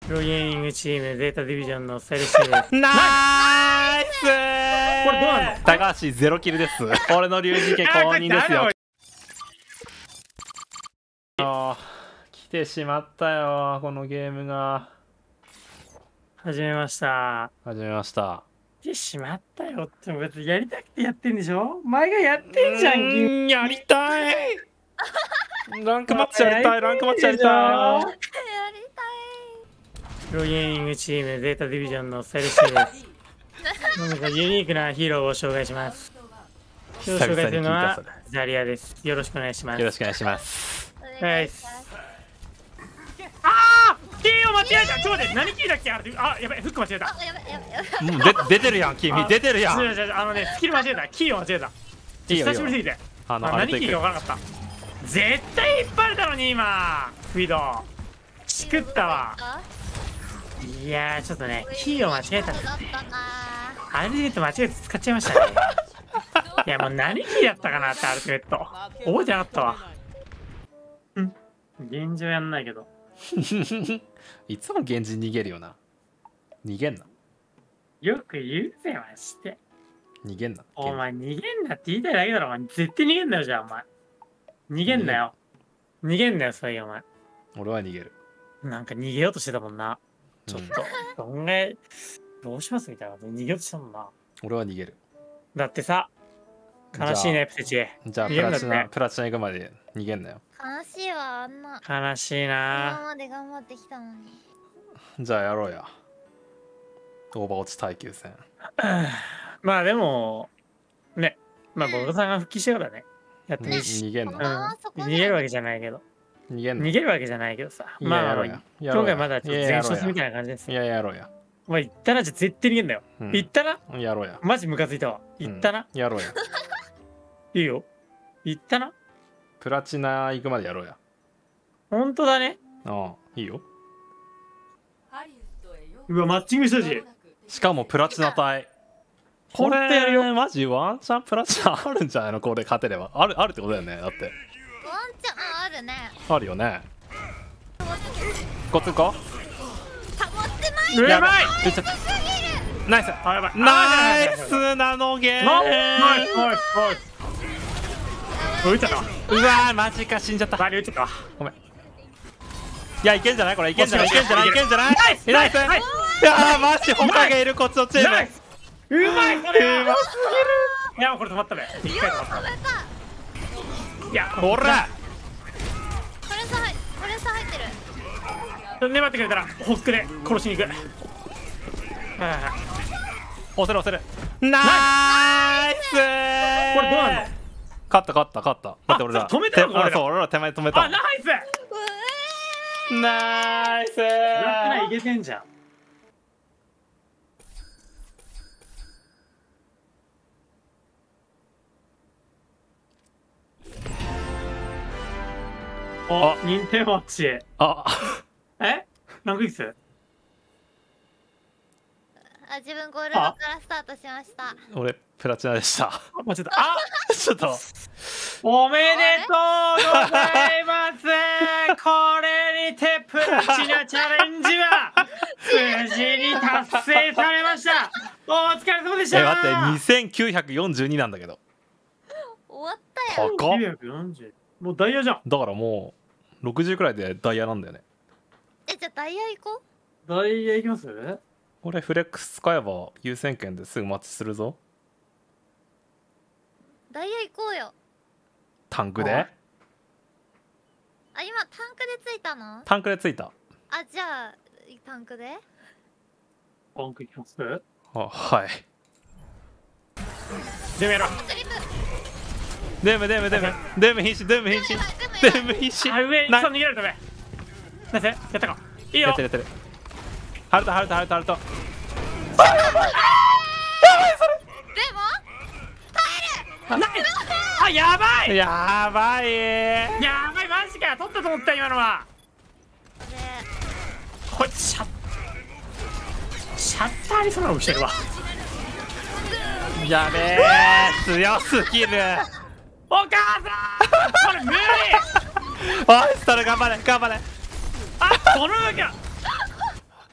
プロゲーミングチームゼータディビジョンのスタイルシーです。 ナイスこれどうなの？ 高橋ゼロキルです。俺の龍二家公認ですよ。来てしまったよ、このゲームが。 始めました。 始めました。 来てしまったよって別にやりたくてやってんでしょ？前がやってんじゃん。 やりたい。ランクマッチやりたい。ランクマッチやりたい。プロゲーミングチームゼータディビジョンのスタイルシーです。何かユニークなヒーローを紹介します。今日紹介するのはザリアです。よろしくお願いします。 よろしくお願いします。 はい。あー、キーを間違えた。ちょっと待って、何キーだっけ？あ、やばい、フック間違えた。 もう出てるやん、君。出てるやん。 スキル間違えた。キーを間違えた。久しぶりすぎて。何キーか分からなかった。絶対引っ張れたのに今。フィード。しくったわ。いやー、ちょっとね、キーを間違えたんですね。アルティメット間違えて使っちゃいましたね。いや、もう何キーだったかなって、アルティメット。覚えてなかったわ。うん。現状やんないけど。 いつも現実逃げるよな。逃げんな。 よく言うぜ、マジで。 逃げんな。 お前、逃げんなって言いたいだけだろ、お前。絶対逃げんなよ、じゃあ、お前。逃げんなよ。逃げんなよ、そういうお前。 俺は逃げる。 なんか逃げようとしてたもんな。ちょっと。どうしますみたいなこと逃げようとしたもんな。 俺は逃げる。 だってさ、悲しいね、プテチ。 じゃあ、プラチナ行くまで逃げんなよ。 悲しいわ、あんな。 悲しいな。 今まで頑張ってきたのに。 じゃあ、やろうや。オーバーウォッチ耐久戦。 まあでも、ね、まあ、ボルトさんが復帰してからね、やってみるし。 逃げんな。 逃げるわけじゃないけど。 逃げんな。 逃げるわけじゃないけどさ。まあ、今回まだちょっと前哨みたいな感じです。 いや、やろうや。 お前、言ったな、じゃ絶対逃げんだよ。言ったな。 やろうや。 マジムカついたわ。言ったな。 やろうや。 いいよ。言ったな。 プラチナ行くまでやろうや。 ほんとだね。 ああ、いいよ。 うわ、マッチングしたし。 しかもプラチナ隊。これ、マジワンチャンプラチナあるんじゃないの？これ勝てれば。あるってことだよね、だって。 ワンチャン、あるね。 あるよね。こっち行こう。やばい。 ナイス。ナイスなのゲーム。 ナイス。撃っちゃった。 うわー、マジか、死んじゃった。 撃っちゃった。 ごめん。いや、いけんじゃない？これいけんじゃない？ナイス。いやー、マジホカゲいる、こっちのチーム。 うまい。これうますぎる。いや、これ止まったね。一回止まった。いや、 ほら。 これさ入ってる。 粘ってくれたらホックで殺しに行く。 押せる。ナイス。これどうなの？ 勝った。だって俺ら止めたの？ 俺ら手前止めた。 あ、ナイス。 ナイス。 いけてんじゃん。あ、認定マッチ。 あ、 ランクいくつ？ 自分ゴールドからスタートしました。 俺プラチナでした。 間違えた。あ、 ちょっと。 おめでとうございます。これにてプラチナチャレンジは無事に達成されました。お疲れ様でした。 待って、2942なんだけど。 終わったよ。 高っ。 940。もうダイヤじゃん。 だからもう60くらいでダイヤなんだよね。 じゃあダイヤ行こう。ダイヤ行きます？ 俺フレックス使えば優先権ですぐマッチするぞ。 ダイヤ行こうよ。 タンクで？ 今タンクでついたの？ タンクでついた。 あ、じゃあタンクで？ タンク行きます？ はい。 でもやろう。 デム必死。上、 逃げられたべ。ナイス、やったか。いいよ。 やってる。ハルト。やばい、それ。 でも耐える。 ナイス。あ、やばい。 やばい、 マジか。取ったと思った、今のは。こいつシャッターにその動きしてるわ。 やべえ、強すぎる。 お母さん、これ無理。 おい、ストル頑張れ。 あ、この動きは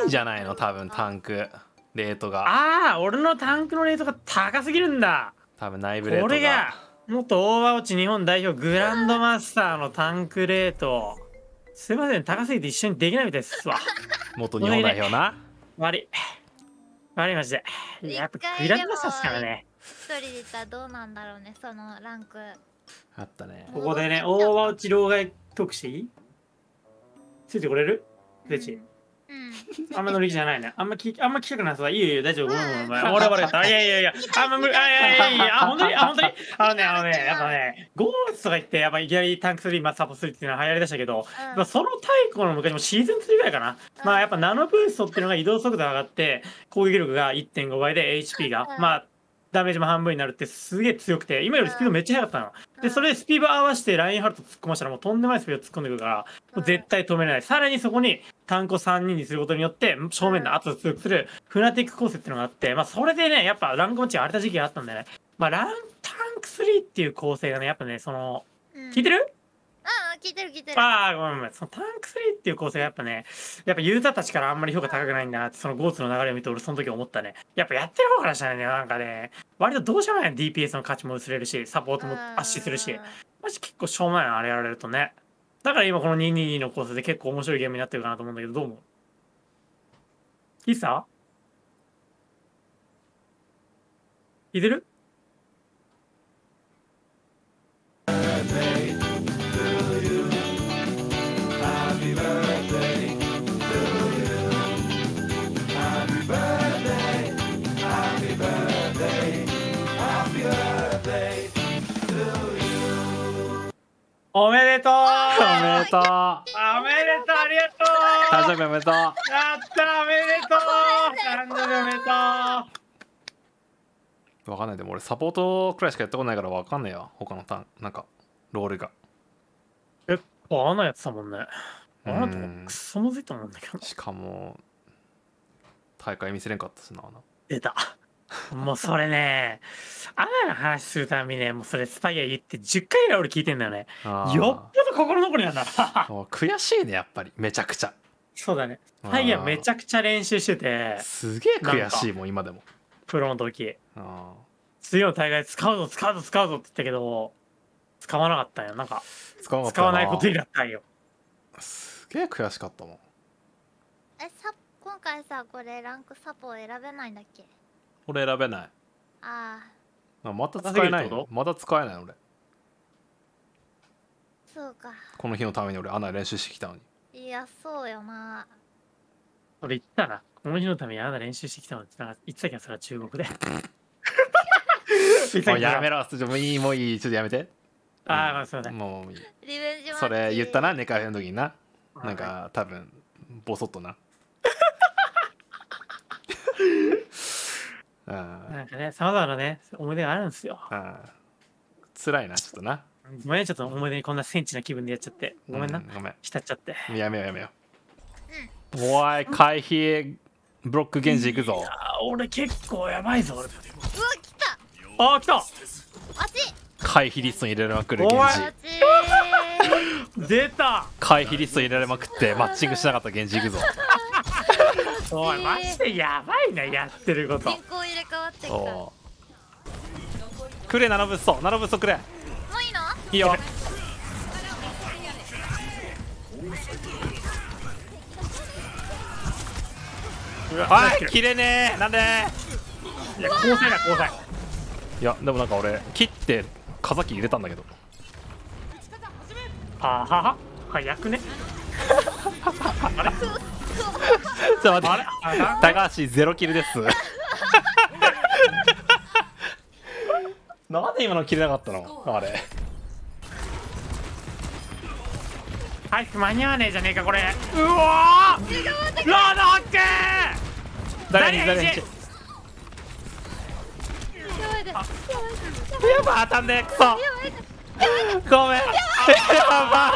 じゃないの多分タンクレートが。 ああ、俺のタンクのレートが高すぎるんだ。 多分内部レートが。 俺が元オーバーウォッチ日本代表グランドマスターのタンクレート、すいません、高すぎて一緒にできないみたいですわ。 元日本代表な。 悪いマジで。やっぱグランドマスターですからね。 一人でいったらどうなんだろうね、そのランク。 あったね。 ここでね、オーバーウォッチ老害トークしていい？ついてこれる？レチ。あんま乗り気じゃないね。あんま聞きたくないさ。いいよ、大丈夫。俺悪かった。いや、あんま無理。本当にやっぱね、ゴースとか言って、やっぱいきなりタンク3、サポするっていうのは流行りだしたけど、その太古の昔もシーズン3ぐらいかな。まあやっぱナノブーストっていうのが移動速度上がって、攻撃力が 1.5 倍で HP が、まあ、ダメージも半分になるってすげえ強くて、今よりスピードめっちゃ速かったの。で、それでスピード合わせてラインハルト突っ込ましたらもうとんでもないスピード突っ込んでくるから、もう絶対止めれない。さらにそこにタンクを3人にすることによって、正面で圧を強くするフナティック構成っていうのがあって、まあそれでね、やっぱランクマッチが荒れた時期があったんだよね。まあタンク3っていう構成がね、やっぱね、聞いてる？ 聞いてる。 ああ、ごめん。そのタンク3っていう構成がやっぱね、やっぱユーザーたちからあんまり評価高くないんだなって、そのゴーツの流れを見て俺その時思ったね。やっぱやってる方からしたらね、なんかね、割とどうしようもない DPS の価値も薄れるし、サポートも圧死するし、マジ結構しょうもないのあれやられるとね。だから今この222の構成で結構面白いゲームになってるかなと思うんだけど、どう思う？いいさ？聞いてる？おめでとう。 おめでとう。 ありがとう。 誕生日おめでとう。 やったおめでとう。誕生日おめでとわかんない。でも俺サポートくらいしかやったことないからわかんないよ。他のなんかロールが。 あんなやつだもんね。あなたクソむずいと思うんだけど。 しかも大会見せれんかったしな。 出た。もうそれね、アナの話するたびにね、もうそれスパイア言って10回ぐらい俺聞いてんだよね。よっぽど心残りなんだな。 悔しいね、やっぱり。めちゃくちゃ。 そうだね。スパイアめちゃくちゃ練習してて。 すげえ悔しいもん、今でも。 プロの時。次の大会使うぞって言ったけど、使わなかったんよ。なんか、使わないことになったんよ。 すげえ悔しかったもん。 今回さ、これランクサポ選べないんだっけ？ 俺選べない。また使えない。また使えない俺。 そうか。 この日のために俺アナ練習してきたのに。 いや、そうよな。 俺言ったな。この日のためにアナ練習してきたのって言ってたけど、それは中国で。 もうやめろ。もういい。ちょっとやめて。 ああ、すいません。 もういい。 リベンジマッチ。 それ言ったな、ネカフェの時にな。なんか多分ボソッとな。 なんかね、さまざまなね、思い出があるんですよ。 辛いな、ちょっとな。 ごめん、ちょっと思い出にこんなセンチな気分でやっちゃって。ごめんな。 ごめん。 浸っちゃって。 やめよう。おい、回避ブロックゲンジいくぞ。 俺結構やばいぞ、俺。うわ、 来た。 来た。 回避リストに入れられまくるゲンジ。出た。 回避リストに入れられまくってマッチングしなかったゲンジいくぞ。 おい、マジでやばいな、やってること。 人口入れ替わってきた。 くれ、ナノブストくれ。 もういいの？ いいよ。おい、切れねえ。なんで？ いや、交際。 いや、でもなんか俺切って風切入れたんだけど。 早くね。あれ？ ちょっと待って、高橋ゼロキルです。なんで今の切れなかったの？あれ。 早く間に合わねえじゃねえかこれ。うわー！ロードホック！ 誰に？やばい、当たんねえ、クソ。ごめん。やば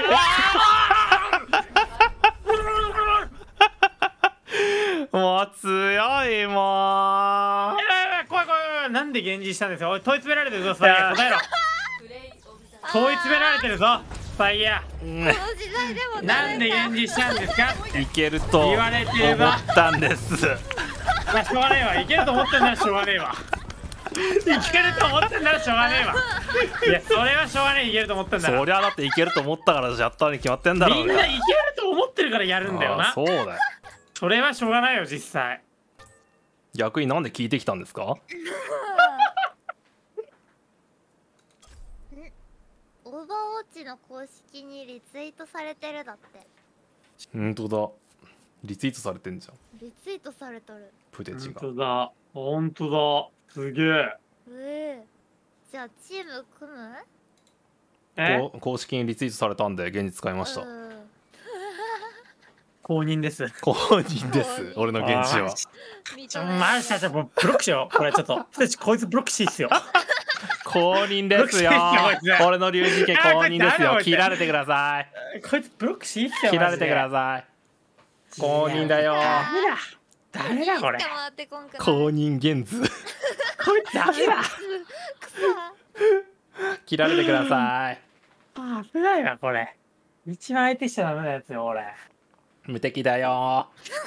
い。もう強いもう。 怖い。なんで現実したんですよ。おい、問い詰められてるぞ、スパイ。答えろ。問い詰められてるぞ。 パイヤ。 この時代でもなんで返事したんですかっていけると言われてれ思ばったんです。 まあしょうがねえわ。いけると思ってんならしょうがねえわ。いけると思ってんならしょうがねえわ。いやそれはしょうがねえ。いけると思ってんだそりゃだっていけると思ったからやったに決まってんだろうが。 みんないけると思ってるからやるんだよな。 そうだよ。 それはしょうがないよ実際。 逆になんで聞いてきたんですか？ オーバーウォッチの公式にリツイートされてるだって。 本当だ。リツイートされてんじゃん。 リツイートされとる。 プデチが。 本当だ。本当だ。すげえ。 じゃあチーム組む？ 公式にリツイートされたんで現に使いました。 公認です。 公認です。俺の現地は。 マジでもうブロックしよう。これちょっと。こいつブロックしていいっすよ。 公認ですよ。俺の龍神家公認ですよ。切られてください。 こいつブロックしていいっすよ。 切られてください。公認だよ。 誰だこれ。 公認ゲンズ。 こいつダメだ。 切られてください。 危ないわこれ。一番相手しちゃダメなやつよ俺。 無敵だよ。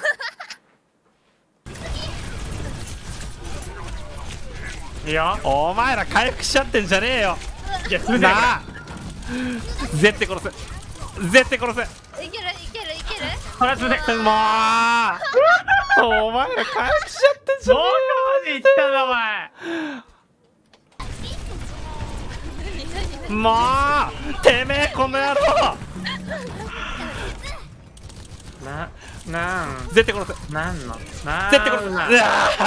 いいよ。 お前ら回復しちゃってんじゃねえよ。 いやそれなあ。絶対殺せ。絶対殺せ。 いけるいけるいける。 これすね。 もう。お前ら回復しちゃってんじゃどこねまで行ったんだお前。 えよ。もう。てめえこの野郎。 なん絶対殺せ。 なんの絶対殺せ。うわなん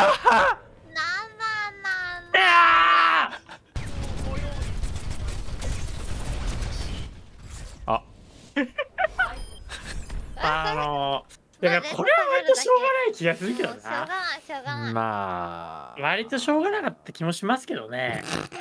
いやこれは割としょうがない気がするけどな。 しょうがないしょうがない。 まあ割としょうがなかった気もしますけどね。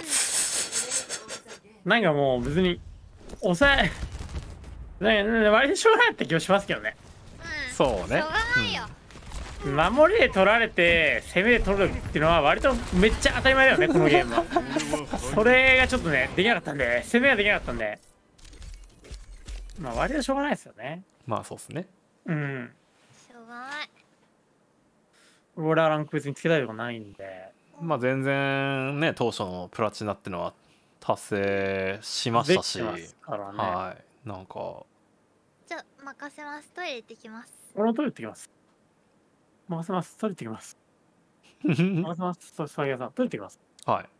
なんかもう別に抑えなんか割としょうがなかった気もしますけどね。 そうね。 しょうがないよ。 守りで取られて攻めで取るっていうのは割とめっちゃ当たり前だよねこのゲームは。それがちょっとねできなかったんで攻めができなかったんでまあ割としょうがないですよね。 まあそうっすね。 うん。 しょうがない。 俺はランク別につけたいとかないんで。 まあ全然ね当初のプラチナってのは達成しましたし、 できてますからね。 はいなんかじゃあ任せます。トイレ行ってきます。 俺もトイレ行ってきます。任せます。トイレ行ってきます。任せます。そう、そう、さん、トイレ行ってきます。 はい